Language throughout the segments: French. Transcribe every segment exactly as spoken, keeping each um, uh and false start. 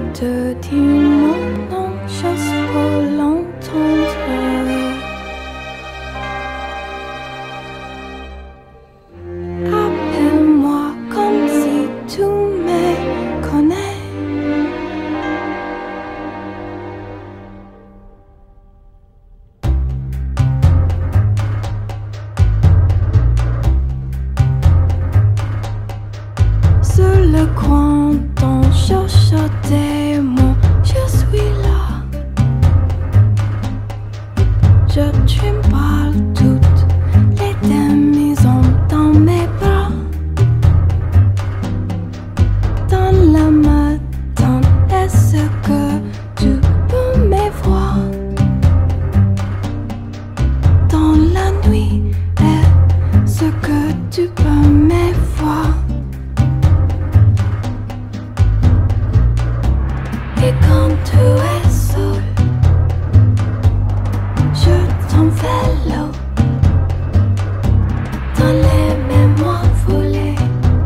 te dis mon nom juste pour l'entendre. Appelle-moi comme si tu me connais. Sur le coin d'un chuchoté, moi je suis là. Je tremble toutes les demi-ombres dans mes bras. Dans le matin, est-ce que tu peux me voir? Dans la nuit, est-ce que tu peux me voir? Et quand tu es seul, je t'enveloppe dans les mémoires volées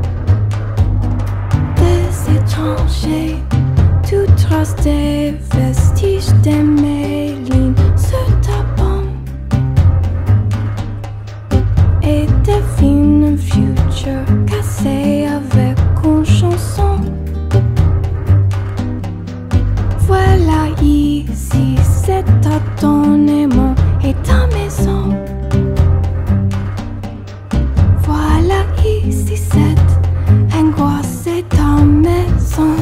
des étrangers. Tu traces des vestiges de mes lignes sur ta paume et devine un futur cassé avec une chanson. Voilà ici, c'est ta ton aimant et ta maison. Voilà ici, cette angoisse et ta maison.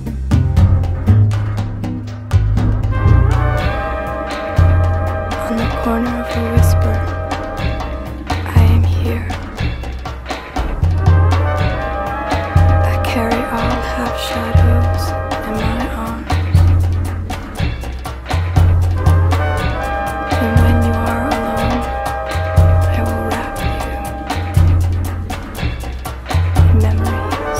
On the corner of a whisper, I am here. I carry all half shadows in my arms. And when you are alone, I will wrap you in memories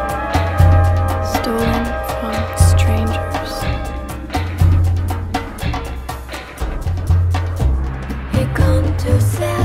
stolen from strangers. Et quand tu sais